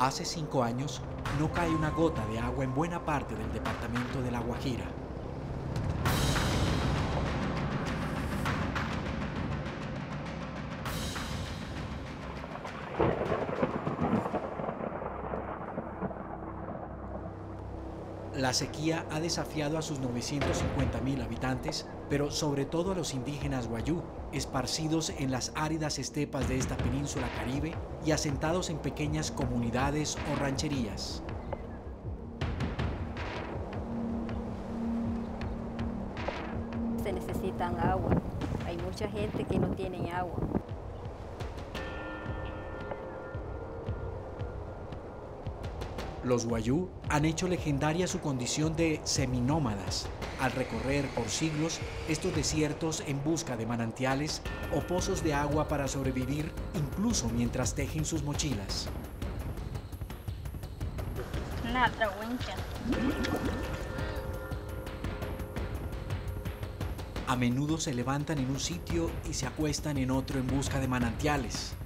Hace 5 años no cae una gota de agua en buena parte del departamento de La Guajira. La sequía ha desafiado a sus 950.000 habitantes, pero sobre todo a los indígenas wayú, esparcidos en las áridas estepas de esta península caribe y asentados en pequeñas comunidades o rancherías. Se necesitan agua. Hay mucha gente que no tiene agua. Los wayú han hecho legendaria su condición de seminómadas, al recorrer por siglos estos desiertos en busca de manantiales o pozos de agua para sobrevivir, incluso mientras tejen sus mochilas. A menudo se levantan en un sitio y se acuestan en otro en busca de manantiales.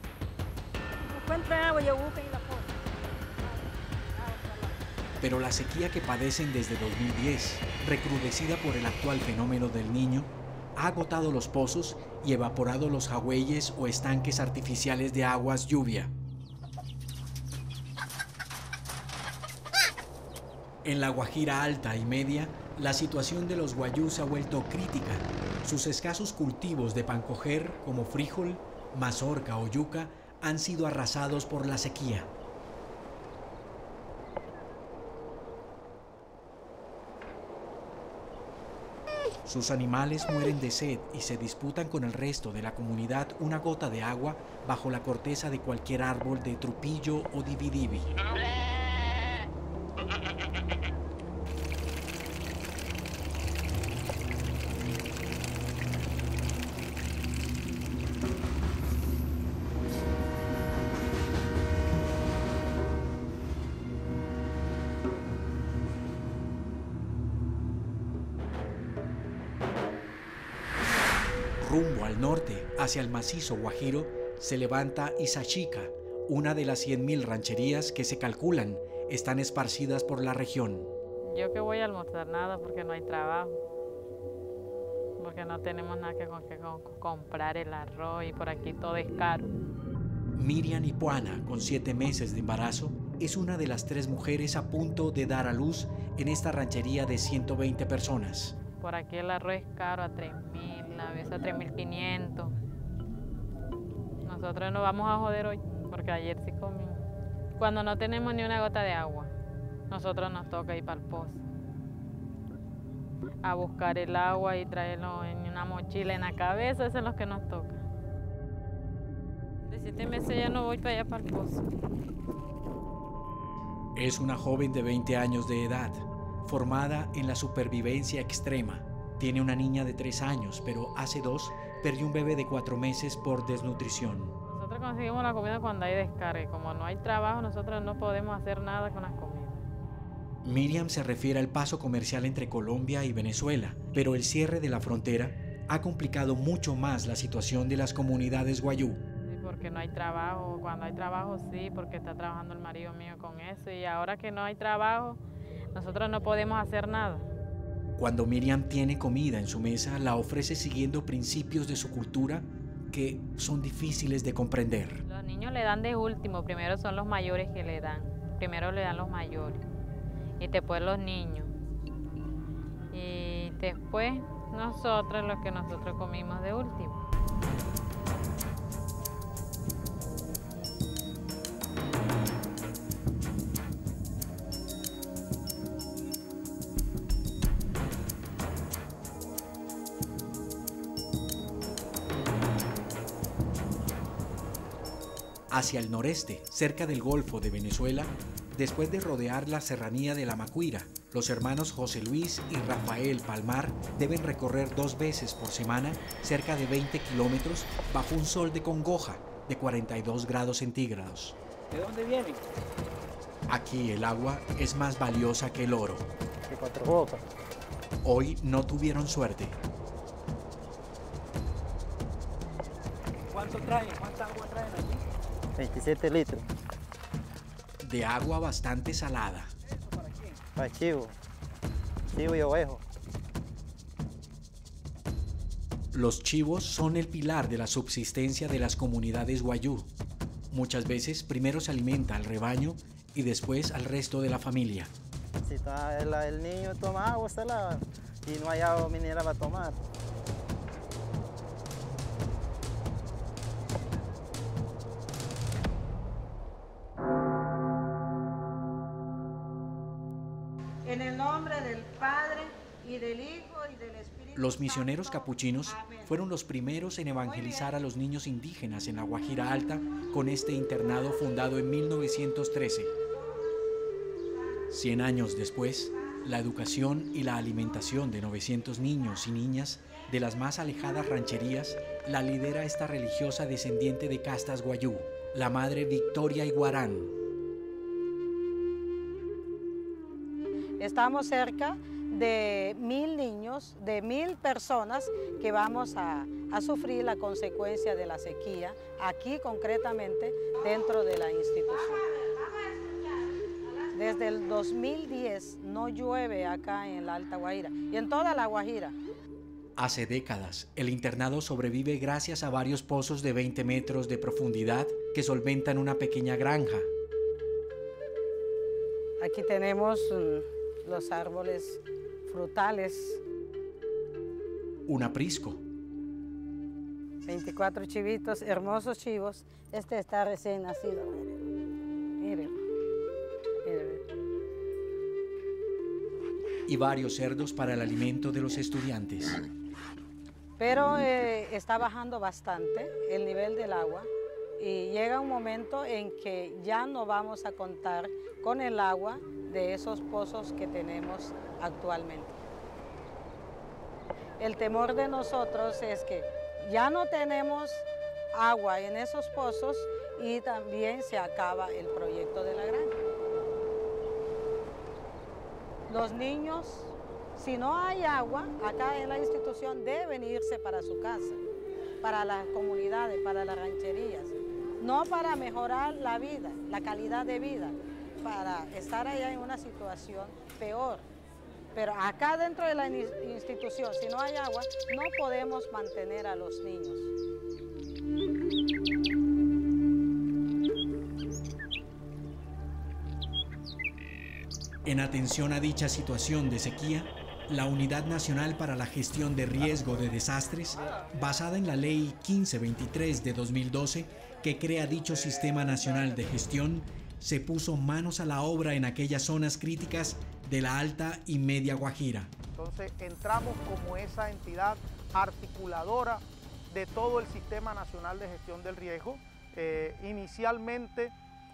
Pero la sequía que padecen desde 2010, recrudecida por el actual fenómeno del Niño, ha agotado los pozos y evaporado los jagüeyes o estanques artificiales de aguas lluvia. En la Guajira Alta y Media, la situación de los wayú se ha vuelto crítica. Sus escasos cultivos de pancoger, como frijol, mazorca o yuca, han sido arrasados por la sequía. Sus animales mueren de sed y se disputan con el resto de la comunidad una gota de agua bajo la corteza de cualquier árbol de trupillo o dividivi. Rumbo al norte, hacia el macizo Guajiro, se levanta Isachica, una de las 100.000 rancherías que se calculan están esparcidas por la región. Yo que voy a almorzar nada porque no hay trabajo, porque no tenemos nada que comprar el arroz y por aquí todo es caro. Miriam Ipuana, con 7 meses de embarazo, es una de las 3 mujeres a punto de dar a luz en esta ranchería de 120 personas. Por aquí el arroz es caro a 3.000, a veces a 3.500. Nosotros nos vamos a joder hoy, porque ayer sí comimos. Cuando no tenemos ni una gota de agua, nosotros nos toca ir para el pozo a buscar el agua y traerlo en una mochila en la cabeza, eso es lo que nos toca. De 7 meses ya no voy para allá para el pozo. Es una joven de 20 años de edad, formada en la supervivencia extrema. Tiene una niña de 3 años, pero hace 2 perdió un bebé de 4 meses por desnutrición. Nosotros conseguimos la comida cuando hay descarga y como no hay trabajo, nosotros no podemos hacer nada con las comidas. Miriam se refiere al paso comercial entre Colombia y Venezuela, pero el cierre de la frontera ha complicado mucho más la situación de las comunidades wayú. Sí, porque no hay trabajo. Cuando hay trabajo sí, porque está trabajando el marido mío con eso y ahora que no hay trabajo, nosotros no podemos hacer nada. Cuando Miriam tiene comida en su mesa, la ofrece siguiendo principios de su cultura que son difíciles de comprender. Los niños le dan de último, primero son los mayores que le dan. Primero le dan los mayores y después los niños. Y después nosotros, los que nosotros comimos de último. Hacia el noreste, cerca del Golfo de Venezuela, después de rodear la serranía de La Macuira, los hermanos José Luis y Rafael Palmar deben recorrer 2 veces por semana cerca de 20 kilómetros bajo un sol de congoja de 42 grados centígrados. ¿De dónde vienen? Aquí el agua es más valiosa que el oro. De 4 botas. Hoy no tuvieron suerte. ¿Cuánto traen? ¿Cuánta agua traen aquí? 27 litros. de agua bastante salada. Para chivo y ovejo. Los chivos son el pilar de la subsistencia de las comunidades wayú. Muchas veces primero se alimenta al rebaño y después al resto de la familia. Si el niño toma agua salada y no hay agua mineral para tomar. En el nombre del Padre, y del Hijo, y del Espíritu Los misioneros Santo. capuchinos Amén. fueron los primeros en evangelizar a los niños indígenas en la Guajira Alta con este internado fundado en 1913. 100 años después, la educación y la alimentación de 900 niños y niñas de las más alejadas rancherías la lidera esta religiosa descendiente de castas wayú, la madre Victoria Iguarán. Estamos cerca de 1000 niños, de 1000 personas que vamos a sufrir la consecuencia de la sequía, aquí concretamente dentro de la institución. Desde el 2010 no llueve acá en la Alta Guajira y en toda la Guajira. Hace décadas, el internado sobrevive gracias a varios pozos de 20 metros de profundidad que solventan una pequeña granja. Aquí tenemos los árboles frutales. Un aprisco. 24 chivitos, hermosos chivos. Este está recién nacido. Miren. Y varios cerdos para el alimento de los estudiantes. Pero está bajando bastante el nivel del agua y llega un momento en que ya no vamos a contar con el agua de esos pozos que tenemos actualmente. El temor de nosotros es que ya no tenemos agua en esos pozos y también se acaba el proyecto de la granja. Los niños, si no hay agua acá en la institución, deben irse para su casa, para las comunidades, para las rancherías, no para mejorar la vida, la calidad de vida, para estar allá en una situación peor. Pero acá dentro de la institución, si no hay agua, no podemos mantener a los niños. En atención a dicha situación de sequía, la Unidad Nacional para la Gestión de Riesgo de Desastres, basada en la Ley 1523 de 2012, que crea dicho Sistema Nacional de Gestión, se puso manos a la obra en aquellas zonas críticas de la Alta y Media Guajira. Entonces entramos como esa entidad articuladora de todo el Sistema Nacional de Gestión del Riesgo, inicialmente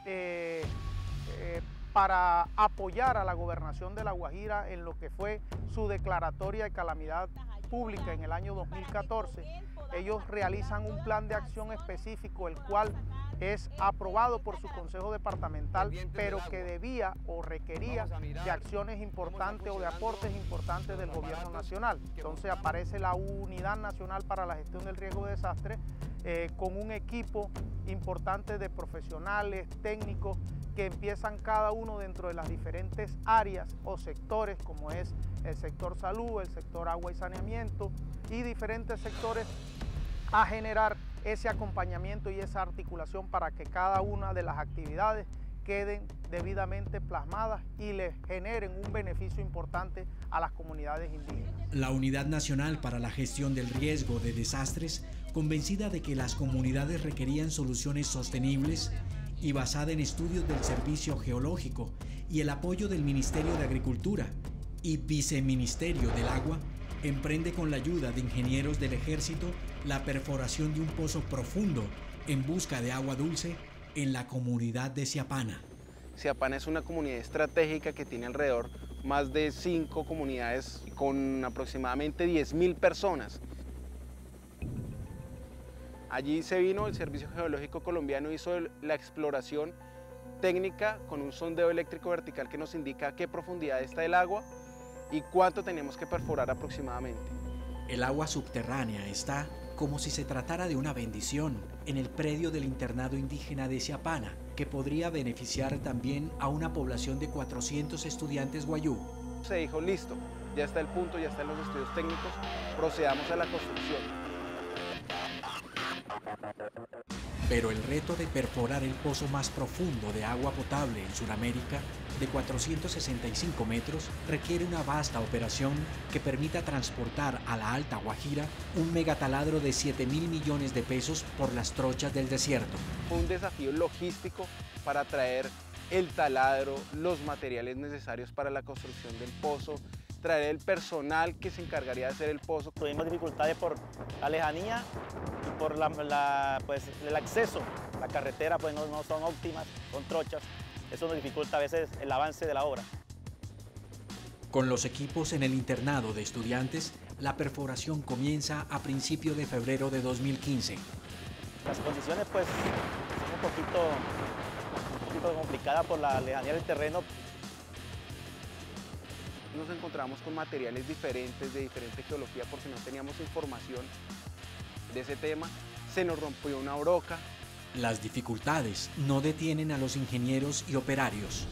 para apoyar a la Gobernación de La Guajira en lo que fue su declaratoria de calamidad pública en el año 2014. Ellos realizan un plan de acción específico, el cual es aprobado por su Consejo Departamental, pero que debía o requería de acciones importantes o de aportes importantes del Gobierno Nacional. Entonces aparece la Unidad Nacional para la Gestión del Riesgo de Desastres con un equipo importante de profesionales, técnicos, que empiezan cada uno dentro de las diferentes áreas o sectores, como es el sector salud, el sector agua y saneamiento y diferentes sectores, a generar ese acompañamiento y esa articulación para que cada una de las actividades queden debidamente plasmadas y les generen un beneficio importante a las comunidades indígenas. La Unidad Nacional para la Gestión del Riesgo de Desastres, convencida de que las comunidades requerían soluciones sostenibles y basada en estudios del Servicio Geológico y el apoyo del Ministerio de Agricultura y Viceministerio del Agua, emprende con la ayuda de ingenieros del Ejército la perforación de un pozo profundo en busca de agua dulce en la comunidad de Siapana. Siapana es una comunidad estratégica que tiene alrededor más de 5 comunidades con aproximadamente 10.000 personas. Allí se vino el Servicio Geológico Colombiano, hizo la exploración técnica con un sondeo eléctrico vertical que nos indica a qué profundidad está el agua y cuánto tenemos que perforar aproximadamente. El agua subterránea está como si se tratara de una bendición, en el predio del internado indígena de Siapana, que podría beneficiar también a una población de 400 estudiantes wayú. Se dijo, listo, ya está el punto, ya están los estudios técnicos, procedamos a la construcción. Pero el reto de perforar el pozo más profundo de agua potable en Sudamérica, de 465 metros, requiere una vasta operación que permita transportar a la Alta Guajira un megataladro de 7.000 millones de pesos por las trochas del desierto. Fue un desafío logístico para traer el taladro, los materiales necesarios para la construcción del pozo, traer el personal que se encargaría de hacer el pozo. Tuvimos dificultades por la lejanía y por pues, el acceso. La carretera pues, no son óptimas, son trochas. Eso nos dificulta a veces el avance de la obra. Con los equipos en el internado de estudiantes, la perforación comienza a principios de febrero de 2015. Las condiciones pues son un poquito complicadas por la lejanía del terreno. Nos encontramos con materiales diferentes, de diferente geología, porque no teníamos información de ese tema. Se nos rompió una broca. Las dificultades no detienen a los ingenieros y operarios.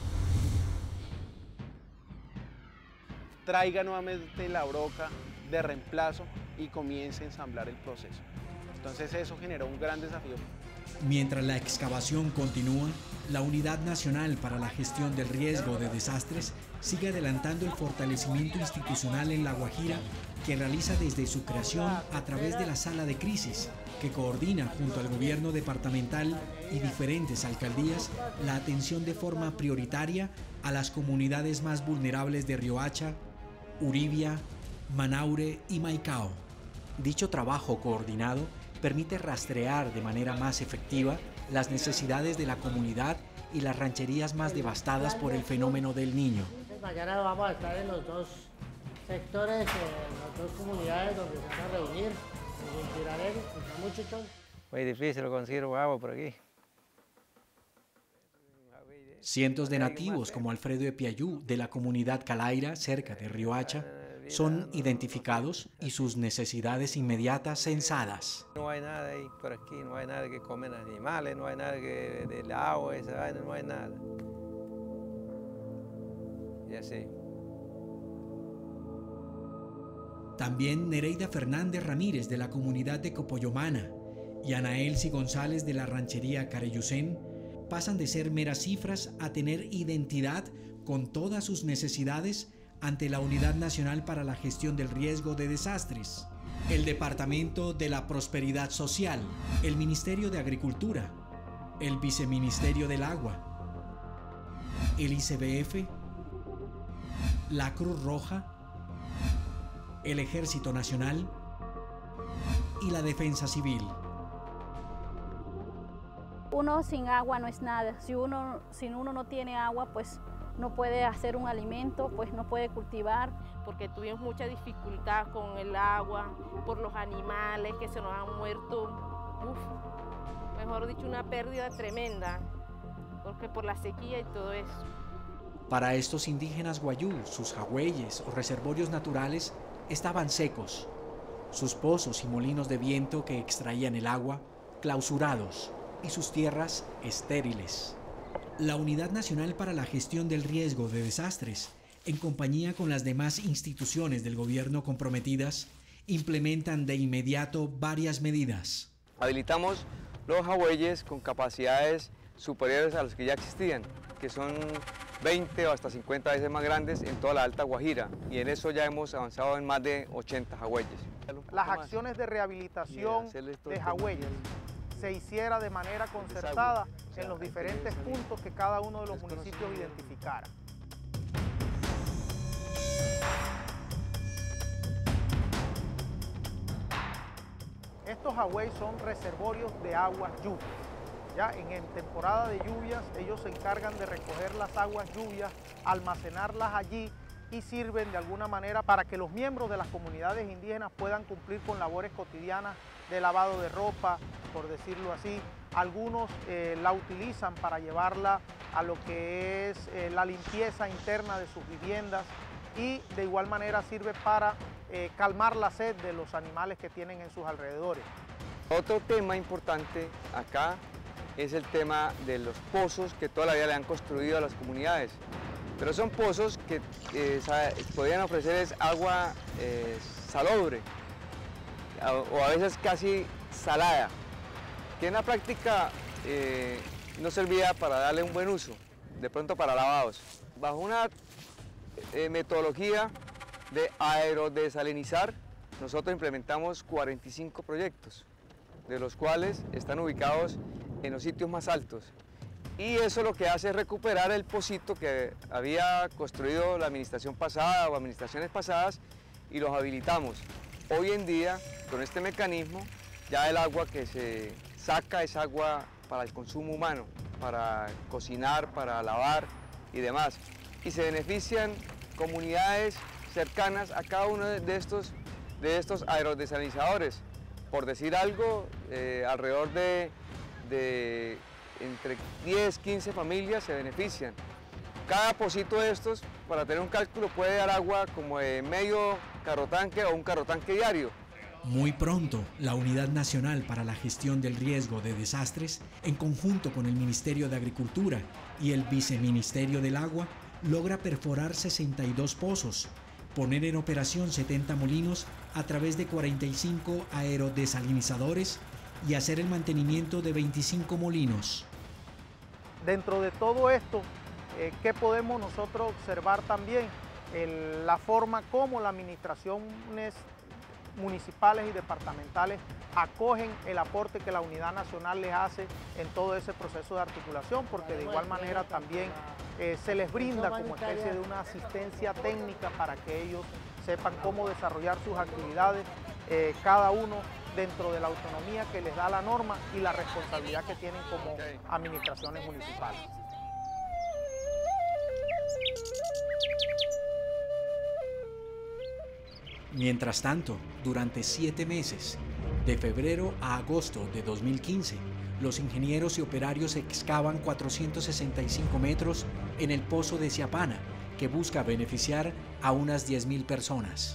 Traiga nuevamente la broca de reemplazo y comience a ensamblar el proceso. Entonces eso generó un gran desafío. Mientras la excavación continúa, la Unidad Nacional para la Gestión del Riesgo de Desastres sigue adelantando el fortalecimiento institucional en La Guajira, que realiza desde su creación a través de la Sala de Crisis, que coordina junto al gobierno departamental y diferentes alcaldías la atención de forma prioritaria a las comunidades más vulnerables de Riohacha, Uribia, Manaure y Maicao. Dicho trabajo coordinado permite rastrear de manera más efectiva las necesidades de la comunidad y las rancherías más devastadas por el fenómeno del Niño. Mañana vamos a estar en los dos sectores, en las dos comunidades donde se van a reunir, en Tirarero, en Camuchitón. Muy difícil conseguir agua por aquí. Cientos de nativos como Alfredo Epiayú de la comunidad Calaira, cerca de Riohacha, son identificados y sus necesidades inmediatas censadas. No hay nada ahí por aquí, no hay nada que comen animales, no hay nada que del agua, esa vaina, no hay nada. Y así. También Nereida Fernández Ramírez de la comunidad de Copoyomana y Ana Elsie González de la ranchería Careyucén pasan de ser meras cifras a tener identidad con todas sus necesidades ante la Unidad Nacional para la Gestión del Riesgo de Desastres, el Departamento de la Prosperidad Social, el Ministerio de Agricultura, el Viceministerio del Agua, el ICBF, la Cruz Roja, el Ejército Nacional y la Defensa Civil. Uno sin agua no es nada. Si uno no tiene agua, pues no puede hacer un alimento, pues no puede cultivar. Porque tuvimos mucha dificultad con el agua, por los animales que se nos han muerto. Mejor dicho, una pérdida tremenda, porque por la sequía y todo eso. Para estos indígenas wayú, sus jagüeyes o reservorios naturales estaban secos, sus pozos y molinos de viento que extraían el agua clausurados y sus tierras estériles. La Unidad Nacional para la Gestión del Riesgo de Desastres, en compañía con las demás instituciones del gobierno comprometidas, implementan de inmediato varias medidas. Habilitamos los jagüeyes con capacidades superiores a las que ya existían, que son 20 o hasta 50 veces más grandes en toda la Alta Guajira, y en eso ya hemos avanzado en más de 80 jagüeyes. Las acciones de rehabilitación de jagüeyes se hiciera de manera concertada en los diferentes puntos que cada uno de los municipios identificara. Estos jagüeyes son reservorios de aguas lluvias. Ya en temporada de lluvias ellos se encargan de recoger las aguas lluvias, almacenarlas allí y sirven de alguna manera para que los miembros de las comunidades indígenas puedan cumplir con labores cotidianas de lavado de ropa, por decirlo así. Algunos la utilizan para llevarla a lo que es la limpieza interna de sus viviendas y de igual manera sirve para calmar la sed de los animales que tienen en sus alrededores. Otro tema importante acá es el tema de los pozos que toda la vida le han construido a las comunidades. Pero son pozos que podrían ofrecerles agua salobre o a veces casi salada, que en la práctica no servía para darle un buen uso, de pronto para lavados. Bajo una metodología de aerodesalinizar, nosotros implementamos 45 proyectos, de los cuales están ubicados en los sitios más altos. Y eso lo que hace es recuperar el pocito que había construido la administración pasada o administraciones pasadas y los habilitamos. Hoy en día, con este mecanismo, ya el agua que se saca es agua para el consumo humano, para cocinar, para lavar y demás. Y se benefician comunidades cercanas a cada uno de estos aerodesalinizadores. Por decir algo, alrededor de entre 10, 15 familias se benefician. Cada pocito de estos, para tener un cálculo, puede dar agua como de medio carrotanque o un carrotanque diario. Muy pronto, la Unidad Nacional para la Gestión del Riesgo de Desastres, en conjunto con el Ministerio de Agricultura y el Viceministerio del Agua, logra perforar 62 pozos, poner en operación 70 molinos a través de 45 aerodesalinizadores y hacer el mantenimiento de 25 molinos. Dentro de todo esto, ¿qué podemos nosotros observar también? La forma como las administraciones municipales y departamentales acogen el aporte que la Unidad Nacional les hace en todo ese proceso de articulación, porque de igual manera también se les brinda como especie de una asistencia técnica para que ellos sepan cómo desarrollar sus actividades, cada uno dentro de la autonomía que les da la norma y la responsabilidad que tienen como administraciones municipales. Mientras tanto, durante 7 meses, de febrero a agosto de 2015, los ingenieros y operarios excavan 465 metros en el pozo de Siapana, que busca beneficiar a unas 10.000 personas.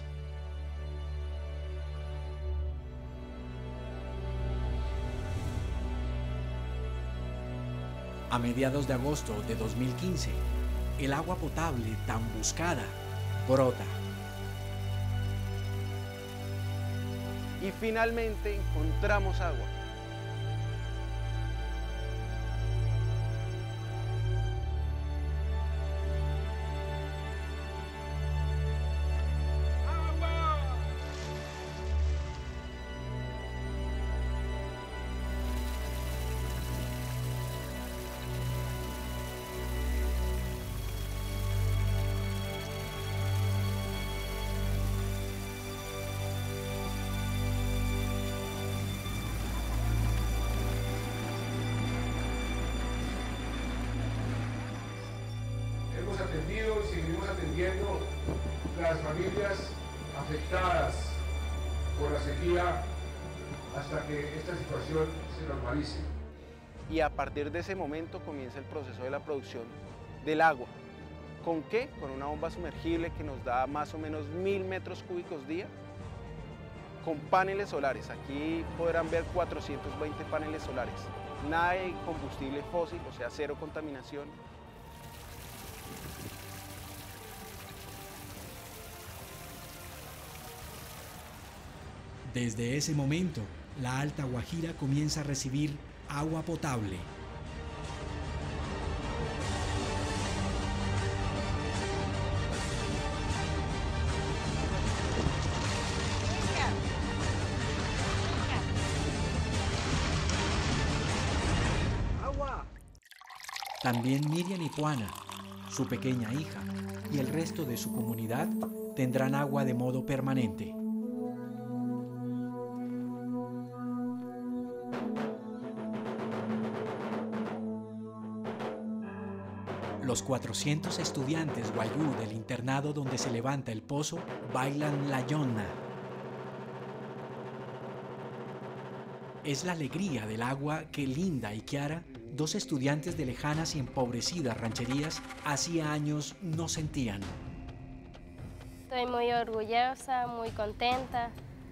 A mediados de agosto de 2015, el agua potable tan buscada brota. Y finalmente encontramos agua. Hemos atendido y seguiremos atendiendo las familias afectadas por la sequía hasta que esta situación se normalice. Y a partir de ese momento comienza el proceso de la producción del agua. ¿Con qué? Con una bomba sumergible que nos da más o menos 1000 metros cúbicos día, con paneles solares. Aquí podrán ver 420 paneles solares. Nada de combustible fósil, o sea, cero contaminación. Desde ese momento, la Alta Guajira comienza a recibir agua potable. También Miriam Ipuana, su pequeña hija, y el resto de su comunidad tendrán agua de modo permanente. Los 400 estudiantes guayú del internado donde se levanta el pozo bailan la yonna. Es la alegría del agua que Linda y Kiara, dos estudiantes de lejanas y empobrecidas rancherías, hacía años no sentían. Estoy muy orgullosa, muy contenta.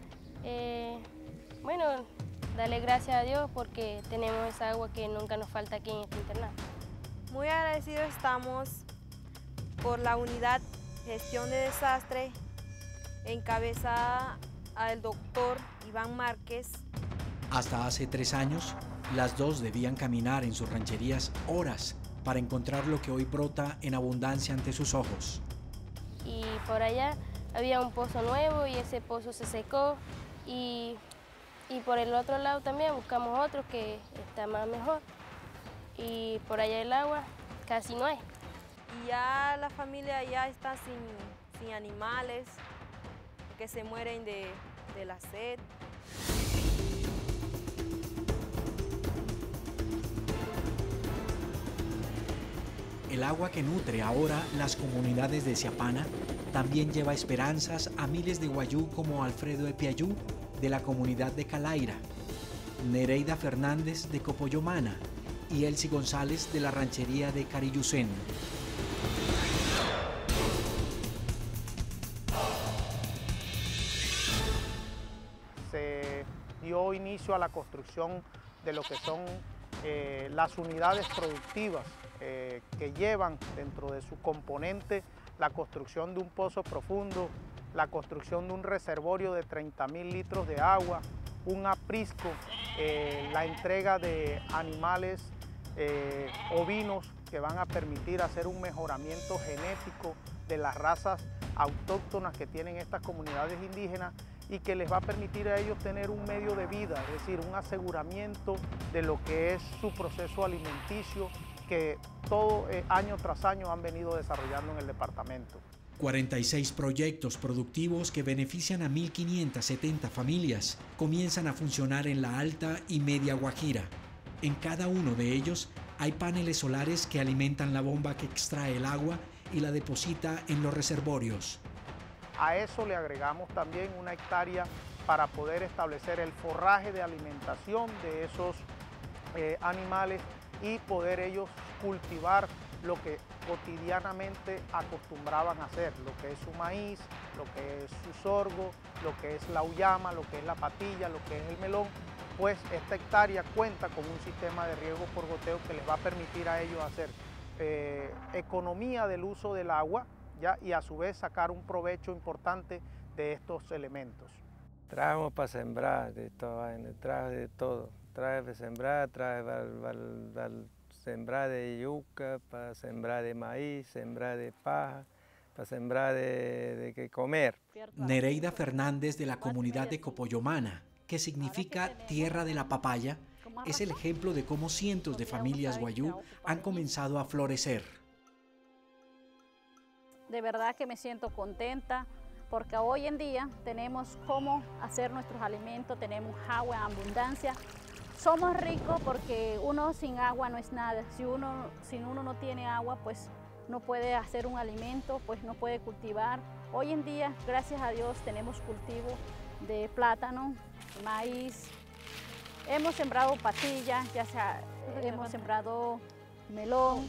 Bueno, darle gracias a Dios porque tenemos esa agua que nunca nos falta aquí en este internado. Muy agradecidos estamos por la unidad Gestión de Desastres encabezada al doctor Iván Márquez. Hasta hace 3 años, las dos debían caminar en sus rancherías horas para encontrar lo que hoy brota en abundancia ante sus ojos. Y por allá había un pozo nuevo y ese pozo se secó y por el otro lado también buscamos otro que está más mejor y por allá el agua casi no hay. Y ya la familia ya está sin animales que se mueren de la sed. El agua que nutre ahora las comunidades de Siapana también lleva esperanzas a miles de guayú como Alfredo Epiayú de la comunidad de Calaira, Nereida Fernández de Copoyomana y Elsie González de la ranchería de Cariyucén. Se dio inicio a la construcción de lo que son las unidades productivas que llevan dentro de su componente la construcción de un pozo profundo, la construcción de un reservorio de 30.000 litros de agua, un aprisco, la entrega de animales ovinos que van a permitir hacer un mejoramiento genético de las razas autóctonas que tienen estas comunidades indígenas y que les va a permitir a ellos tener un medio de vida, es decir, un aseguramiento de lo que es su proceso alimenticio que todo año tras año han venido desarrollando en el departamento. 46 proyectos productivos que benefician a 1.570 familias comienzan a funcionar en la Alta y Media Guajira. En cada uno de ellos hay paneles solares que alimentan la bomba que extrae el agua y la deposita en los reservorios. A eso le agregamos también 1 hectárea para poder establecer el forraje de alimentación de esos animales y poder ellos cultivar lo que cotidianamente acostumbraban a hacer, lo que es su maíz, lo que es su sorgo, lo que es la uyama, lo que es la patilla, lo que es el melón, pues esta hectárea cuenta con un sistema de riego por goteo que les va a permitir a ellos hacer economía del uso del agua, ¿ya? Y a su vez sacar un provecho importante de estos elementos. Trabajamos para sembrar de todo, traje para sembrar, traje para sembrar de yuca, para sembrar de maíz, sembrar de paja, para sembrar de que comer. Nereida Fernández de la comunidad de Copoyomana, que significa tierra de la papaya, es el ejemplo de cómo cientos de familias guayú han comenzado a florecer. De verdad que me siento contenta porque hoy en día tenemos cómo hacer nuestros alimentos, tenemos agua en abundancia. Somos ricos porque uno sin agua no es nada. Si uno no tiene agua, pues no puede hacer un alimento, pues no puede cultivar. Hoy en día, gracias a Dios, tenemos cultivo de plátano, maíz. Hemos sembrado patillas, hemos sembrado melón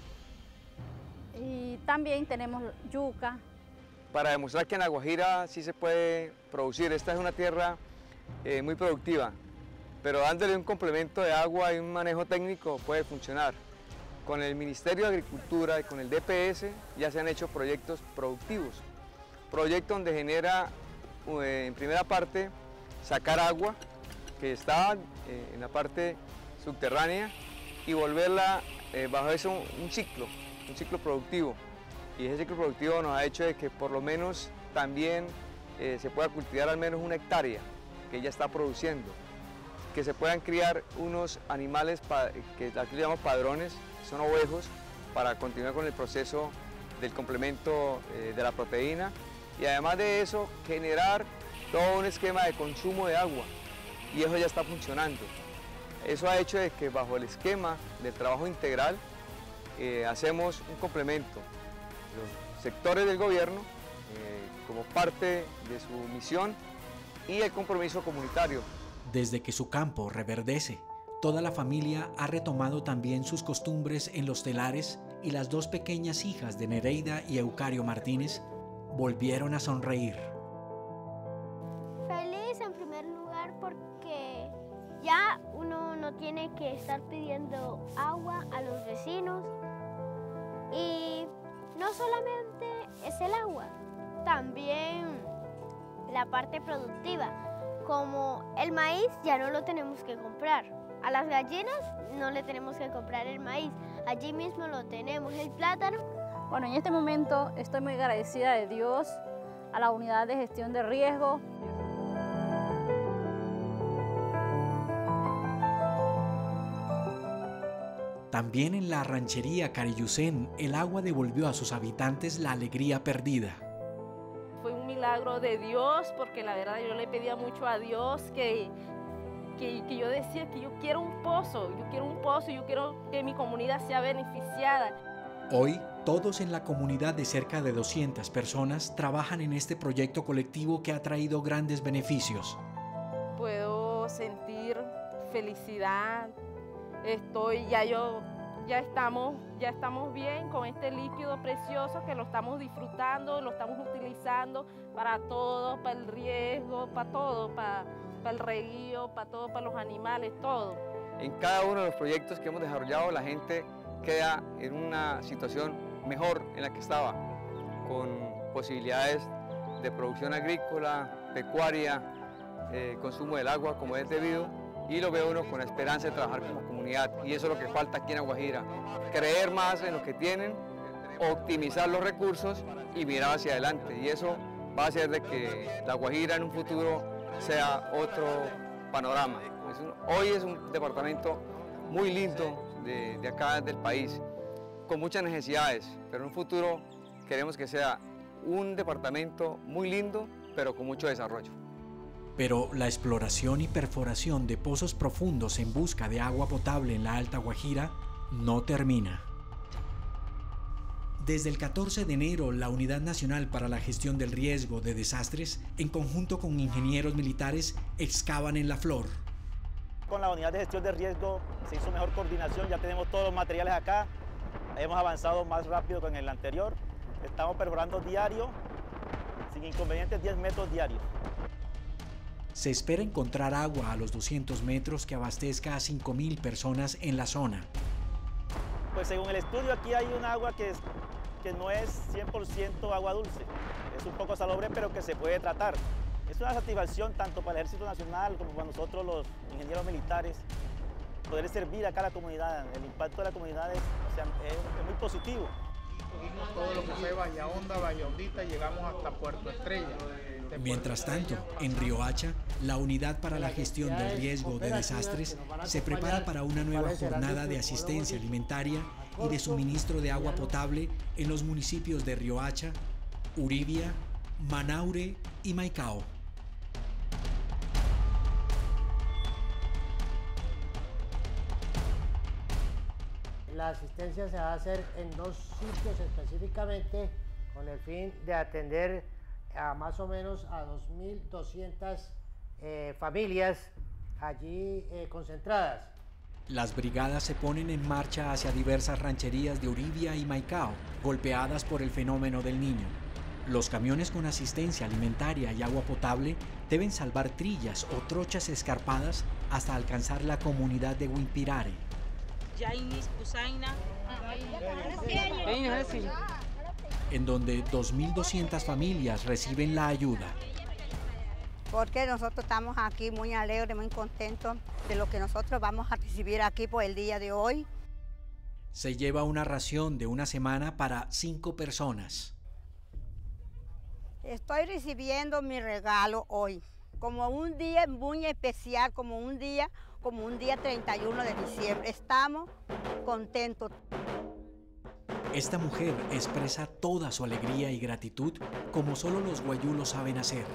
y también tenemos yuca. Para demostrar que en La Guajira sí se puede producir, esta es una tierra muy productiva, pero dándole un complemento de agua y un manejo técnico puede funcionar. Con el Ministerio de Agricultura y con el DPS ya se han hecho proyectos productivos, proyectos donde genera en primera parte sacar agua que está en la parte subterránea y volverla bajo eso un ciclo productivo. Y ese ciclo productivo nos ha hecho de que por lo menos también se pueda cultivar al menos 1 hectárea que ya está produciendo, que se puedan criar unos animales que aquí llamamos padrones, son ovejos, para continuar con el proceso del complemento de la proteína y además de eso generar todo un esquema de consumo de agua y eso ya está funcionando. Eso ha hecho de que bajo el esquema del trabajo integral hacemos un complemento. Los sectores del gobierno como parte de su misión y el compromiso comunitario. Desde que su campo reverdece, toda la familia ha retomado también sus costumbres en los telares y las 2 pequeñas hijas de Nereida y Eucario Martínez volvieron a sonreír. Feliz en primer lugar porque ya uno no tiene que estar pidiendo agua a los vecinos y no solamente es el agua, también la parte productiva, como el maíz ya no lo tenemos que comprar, a las gallinas no le tenemos que comprar el maíz, allí mismo lo tenemos, el plátano. Bueno, en este momento estoy muy agradecida de Dios, a la unidad de gestión de riesgo. También en la ranchería Cariyucén, el agua devolvió a sus habitantes la alegría perdida. Fue un milagro de Dios, porque la verdad yo le pedía mucho a Dios que yo decía que yo quiero un pozo, yo quiero que mi comunidad sea beneficiada. Hoy, todos en la comunidad de cerca de 200 personas trabajan en este proyecto colectivo que ha traído grandes beneficios. Puedo sentir felicidad. Ya estamos bien con este líquido precioso que lo estamos disfrutando, lo estamos utilizando para todo, para el riego, para todo, para el reguío, para todo, para los animales, todo. En cada uno de los proyectos que hemos desarrollado, la gente queda en una situación mejor en la que estaba, con posibilidades de producción agrícola, pecuaria, consumo del agua como es debido, y lo ve uno con la esperanza de trabajar como comunidad, y eso es lo que falta aquí en La Guajira, creer más en lo que tienen, optimizar los recursos y mirar hacia adelante, y eso va a hacer de que La Guajira en un futuro sea otro panorama. Hoy es un departamento muy lindo de acá del país, con muchas necesidades, pero en un futuro queremos que sea un departamento muy lindo, pero con mucho desarrollo. Pero la exploración y perforación de pozos profundos en busca de agua potable en la Alta Guajira no termina. Desde el 14 de enero, la Unidad Nacional para la Gestión del Riesgo de Desastres, en conjunto con ingenieros militares, excavan en La Flor. Con la Unidad de Gestión de Riesgo se hizo mejor coordinación, ya tenemos todos los materiales acá, hemos avanzado más rápido que en el anterior, estamos perforando diario, sin inconvenientes 10 metros diarios. Se espera encontrar agua a los 200 metros que abastezca a 5.000 personas en la zona. Pues según el estudio aquí hay un agua que no es 100% agua dulce, es un poco salobre pero que se puede tratar. Es una satisfacción tanto para el Ejército Nacional como para nosotros los ingenieros militares poder servir acá a la comunidad. El impacto de la comunidad es muy positivo. Cogimos todo lo que fue Bahía Honda, Bahía Hondita y llegamos hasta Puerto Estrella. Mientras tanto, en Riohacha, la Unidad para la Gestión del Riesgo de Desastres se prepara para una nueva jornada de asistencia alimentaria y de suministro de agua potable en los municipios de Riohacha, Uribia, Manaure y Maicao. La asistencia se va a hacer en 2 sitios específicamente con el fin de atender a más o menos a 2.200 familias allí concentradas. Las brigadas se ponen en marcha hacia diversas rancherías de Uribia y Maicao, golpeadas por el fenómeno del Niño. Los camiones con asistencia alimentaria y agua potable deben salvar trillas o trochas escarpadas hasta alcanzar la comunidad de Huimpirare. En donde 2.200 familias reciben la ayuda. Porque nosotros estamos aquí muy alegres, muy contentos de lo que nosotros vamos a recibir aquí por el día de hoy. Se lleva una ración de una semana para 5 personas. Estoy recibiendo mi regalo hoy, como un día muy especial, como un día 31 de diciembre. Estamos contentos. Esta mujer expresa toda su alegría y gratitud como solo los guayulos saben hacer.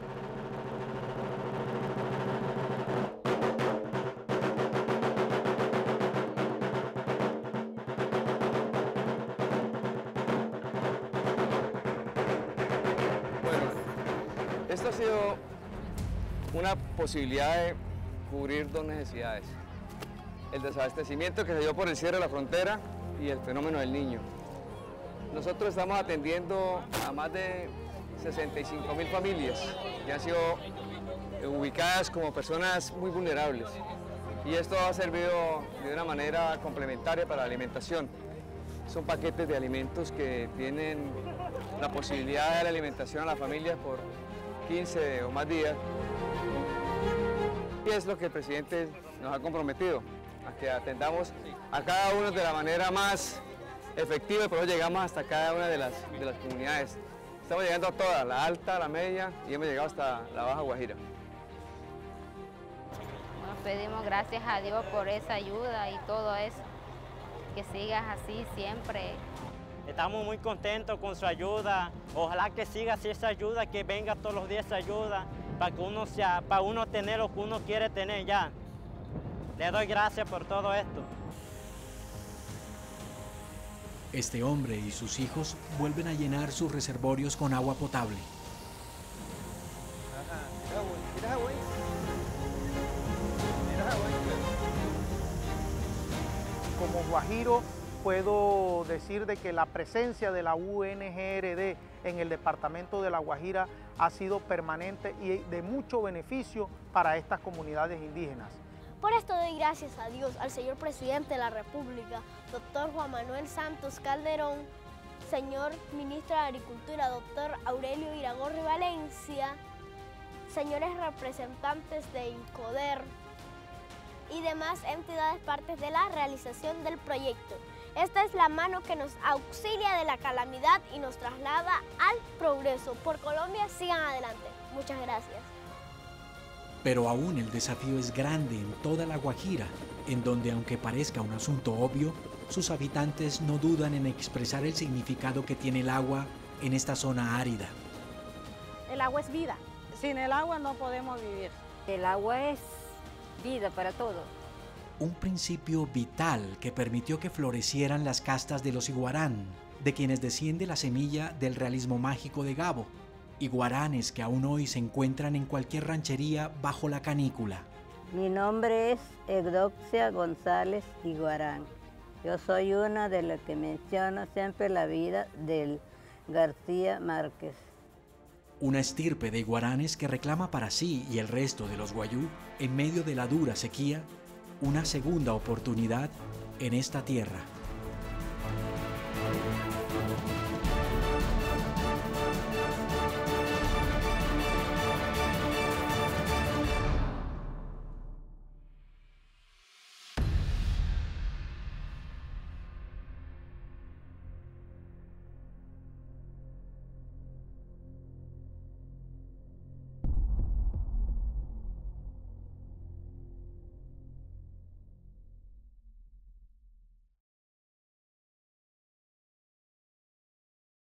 Bueno, esto ha sido una posibilidad de cubrir 2 necesidades. El desabastecimiento que se dio por el cierre de la frontera y el fenómeno del Niño. Nosotros estamos atendiendo a más de 65.000 familias que han sido ubicadas como personas muy vulnerables. Y esto ha servido de una manera complementaria para la alimentación. Son paquetes de alimentos que tienen la posibilidad de dar alimentación a la familia por 15 o más días. Y es lo que el presidente nos ha comprometido, a que atendamos a cada uno de la manera más efectiva y por eso llegamos hasta cada una de las comunidades. Estamos llegando a todas, la alta, la media y hemos llegado hasta la Baja Guajira. Bueno, pedimos gracias a Dios por esa ayuda y todo eso, que sigas así siempre. Estamos muy contentos con su ayuda, ojalá que siga así esa ayuda, que venga todos los días esa ayuda, para uno tener lo que uno quiere tener ya. Le doy gracias por todo esto. Este hombre y sus hijos vuelven a llenar sus reservorios con agua potable. Como guajiro puedo decir de que la presencia de la UNGRD en el departamento de La Guajira ha sido permanente y de mucho beneficio para estas comunidades indígenas. Por esto doy gracias a Dios, al señor presidente de la República, doctor Juan Manuel Santos Calderón, señor ministro de Agricultura, doctor Aurelio Iragorri Valencia, señores representantes de INCODER y demás entidades partes de la realización del proyecto. Esta es la mano que nos auxilia de la calamidad y nos traslada al progreso. Por Colombia, sigan adelante. Muchas gracias. Pero aún el desafío es grande en toda La Guajira, en donde, aunque parezca un asunto obvio, sus habitantes no dudan en expresar el significado que tiene el agua en esta zona árida. El agua es vida. Sin el agua no podemos vivir. El agua es vida para todo. Un principio vital que permitió que florecieran las castas de los iguarán, de quienes desciende la semilla del realismo mágico de Gabo. Iguaranes que aún hoy se encuentran en cualquier ranchería bajo la canícula. Mi nombre es Eudoxia González Iguarán. Yo soy una de las que menciona siempre la vida del García Márquez. Una estirpe de iguaranes que reclama para sí y el resto de los guayú, en medio de la dura sequía, una segunda oportunidad en esta tierra.